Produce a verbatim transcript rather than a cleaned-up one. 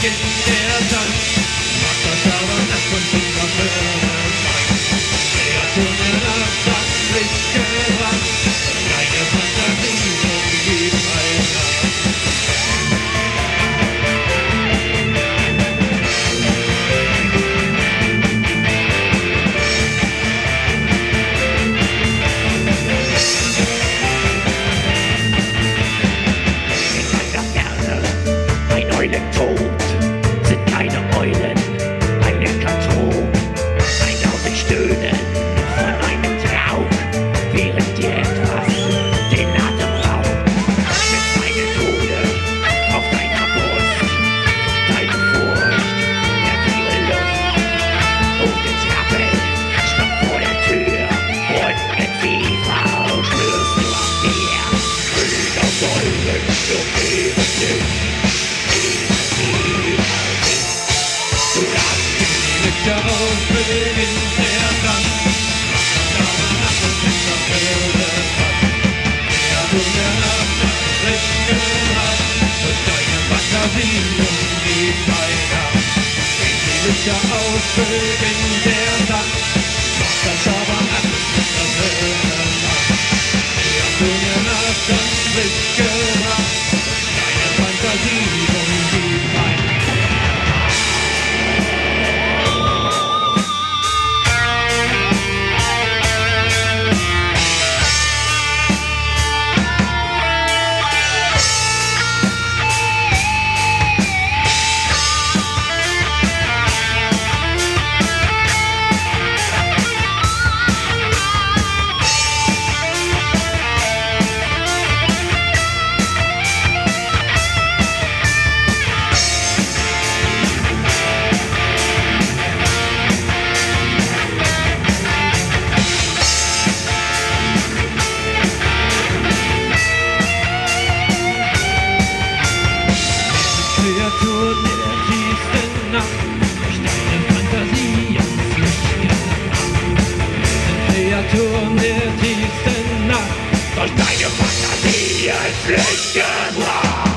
beginnt der Tanz. Macht das aber Nacht und unser Firmenmann. Kreaturen der Nacht, das Licht gewandt. Deine Fantasie umgibt einer. Tot sind keine Eulen, eine Katron, ein lautes Stöhnen von einem Traum, während dir etwas den Atem raubt. Mit deinem Tode auf deiner Brust, deine Furcht, der viele Luft und ins Rappel stoppt vor der Tür und mit Fieber spürst du auf dir. Wieder Säulen, so geben dich. Lichter auf, beginnt der Tanz. Macht das aber Nacht und unser Firmenmann. Kreaturen der Nacht, das Licht gewandt. Und deine Fantasie umgibt einer. Die Lichter aus, beginnt der Tanz. Macht das aber Nacht und unser Firmenmann. Kreaturen der Nacht, das Licht gewandt. Und deine Fantasie umgibt einer. Kreaturen in der tiefsten Nacht, durch deine Fantasie ans Licht gebracht. Kreaturen der tiefsten Nacht, Durch deine Fantasie ans Licht gebracht.